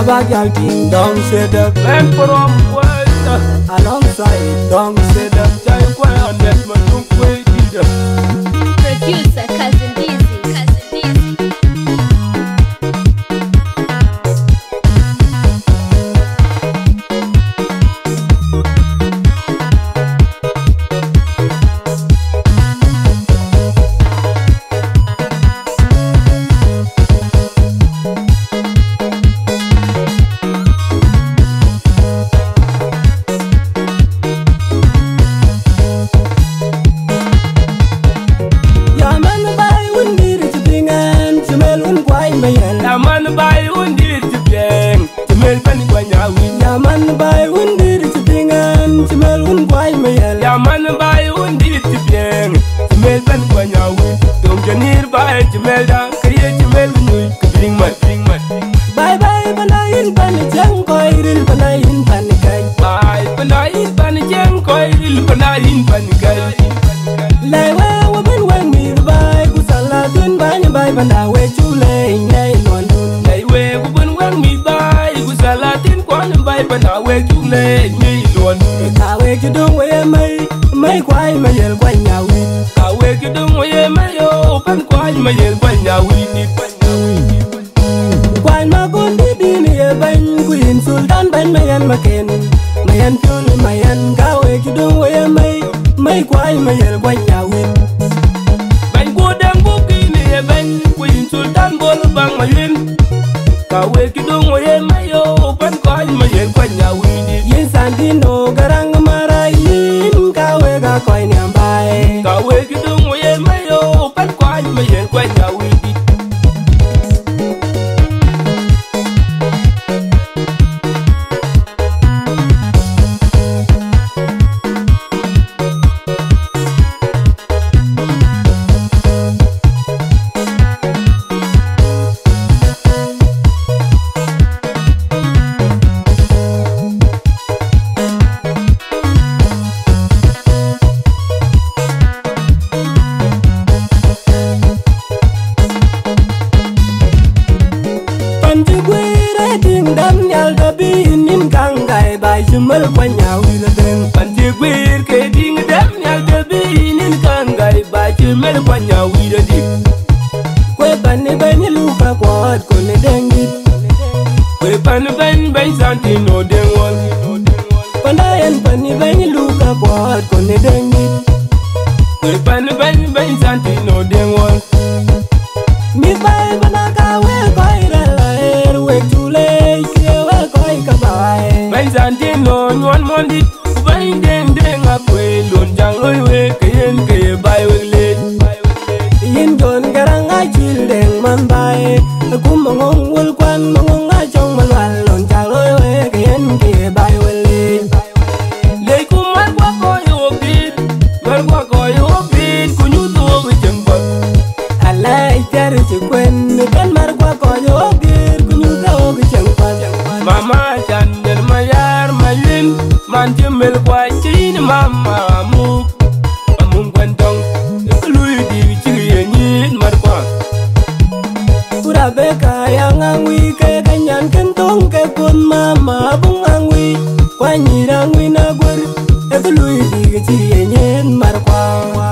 Abagal ding dong set up and from what alongside dong set up. Jai Kwai on that man don't wait either. Producer Cousin Dizzy, Cousin Dizzy. Yaman bay undi tibeng, timel pani kwa nyawi. Yaman bay undi tibingan, timel un kwai mayel. Yaman bay undi tibeng, timel pani kwa nyawi. Tom janir bay timel da, kriye timel unui, kabring mat. Bye bye panayin panijang koiril panayin panikai. Bay panayin panijang koiril panayin panikai. Lewe waben wang mir bay kusalatun banya bay panawe chule nyai londun. Lewe waben wang mir bay kusalatin kwan bay panawe chule nyai londun. Kawe kidung we may kwai mayel kwai nyawi. Kawe kidung we mayo pan kwai mayel kwai nyawi ni. Kwai magundi dini e bany kuin sultan bany mayan maken. Mayan pyul mayan kawe kidung we may kwai mayel kwai nyawi. Bany kudang buki ni e bany kuin sultan bol bang mayun. Kawe kidung we mayo pan kwai mayel kwai nyawi ni. Yin sandino garang marayin kawe ga koi nyambai. Kawe kidung we mayo pan kwai mayel kwai nyawi ni. Jumal kwanya wila den Panti gwir ke ding dem nyal de binin kangai ba jumel kwanya wila dik. Kwe bani bani luka kwad kone dengit. Kwe pan ben santi no den wol. Pandayan bani bani luka kwad kone dengit. Kwe pan ben santi no den wol. Mi bai banaka we koi ralaer we chule kye we koi kabai. Ben santi no nyon mondi ben deng apwe lon jang loy we kayen ke bai we le. Yin jon garang a chil deng man bai. Kum mongong wul kwan mongong a chong malwal lon jang loy we kayen ke bai we le. Le kum mar kwa ko yo bit kunyu to we jeng bak. Alay jar ci kwen kan mar kwa ko yo gir kunyu ka o chang pan. Mama chan der mayar mayun man jemel kwa chin mama mu amun kwantong lui di chi yin mar kwa. Ura be ka yang angwi ke kanyan kentong ke kun mama bung angwi kwa nyirangwi na gur e lui di chi yin mar kwa.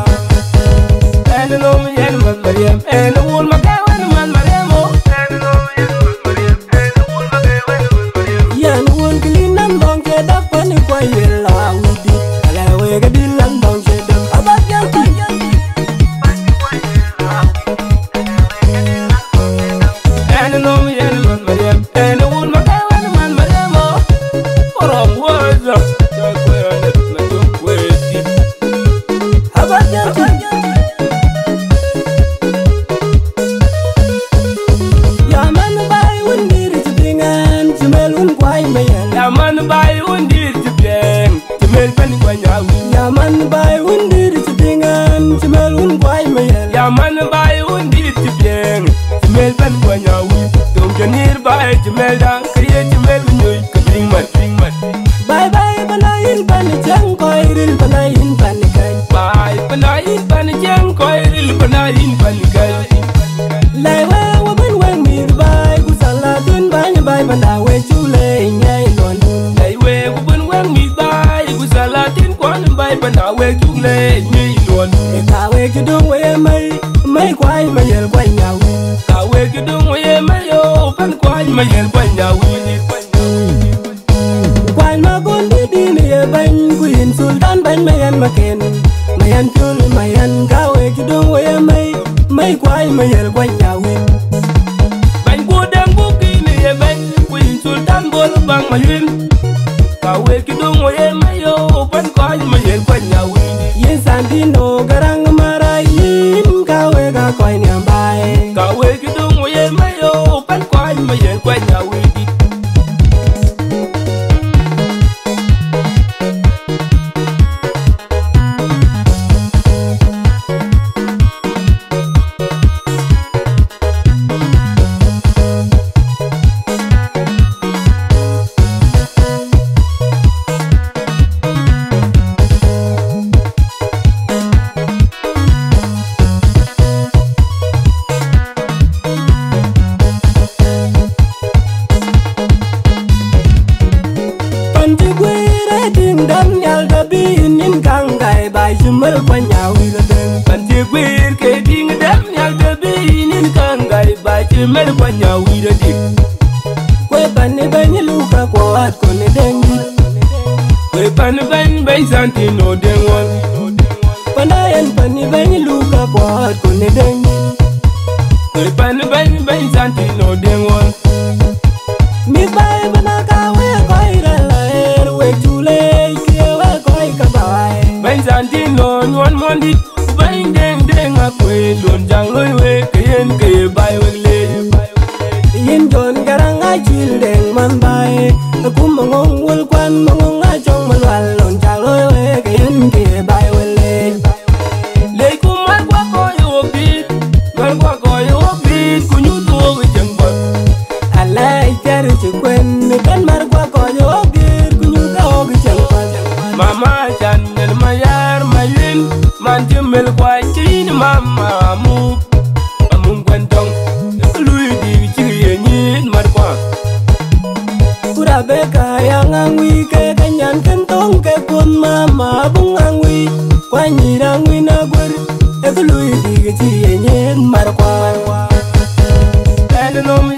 En no yen man mariam en wol magawan man mariam o. En no yen man mariam en wol magawan man mariam. Yan wol klinan dong ke dak pani kwa yela wudi ala we ga dilan dong ke dak abak yang ti. En no yen man mariam en wol magawan man mariam o. Orom woza joy ko yon na jo kweti. Abak yang ti. Yaman bay wundir jibingan jumel un kwai mayel. Yaman bay undi tibeng, timel pani kwa nyawi. Yaman bay wundir jibingan jumel un kwai mayel. Yaman bay undi tibeng, timel pani kwa nyawi. Tom janir bay timel da, kriye timel unui, kabring mat. Bye bye panayin panijang koiril panayin panikai. Bay panayin panijang koiril panayin panikai. Lewe waben wang mir bay kusalatun banya bay panawe ma yen kwanya wini Kwan ma gun di ni e ban Queen Sultan ban mayan maken Mayan chul mayan kawe kidong we mai kwai ma yen kwanya win ban ku dem bu ki ni e ban Queen Sultan bol bang ma yen kawe kidong we mayo ban kwai ma yen kwanya wini Yen sandino garang marayin kawe ka kwai nyambai kawe kidong we mayo ban kwai ma yen kwanya wini Mal kwanya wila den Pante gwir ke ding dem nyal de binin kangai ba chimel kwanya wila dik Kwe pani banyi luka kwa at kone dengi Kwe pani bany bay santi no dengwal Panayan pani banyi luka kwa at kone dengi Kwe pani bany bay santi no dengwal Mi bay banaka we koi ralaer we chule kie we koi kabawai Bay santi no nywan mondit Bay deng deng akwe lon jang loy we kayen kaye bay we le Yin jon garang a chil deng man bay Aku mongong wul kwan mongong a chong malwal lon chang loy we kayen kaye bay we le Le kumar kwa koy obit Mar kwa koy obit kunyu to we jeng bot Alay jar chikwen kan mar kwa koyo gir kunyu ka ogi changpan Mama chan nel mayar mayun man jemel kwa chin mama mu amun kwentong lui di chiri yin mar kwa Kura beka yang angwi ke kanyan kentong ke kun mama bung angwi kwa nyirangwi na gwer e lui di chiri yin mar kwa and no